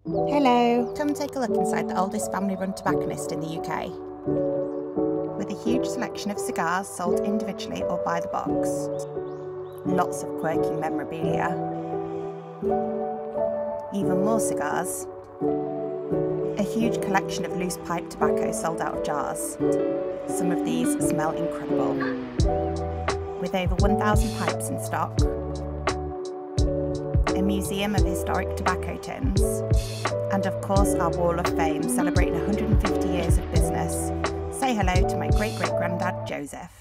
Hello! Come take a look inside the oldest family-run tobacconist in the UK. With a huge selection of cigars sold individually or by the box. Lots of quirky memorabilia. Even more cigars. A huge collection of loose pipe tobacco sold out of jars. Some of these smell incredible. With over 1,000 pipes in stock. A museum of historic tobacco tins. And of course our Wall of Fame celebrating 150 years of business. Say hello to my great-great-granddad Joseph.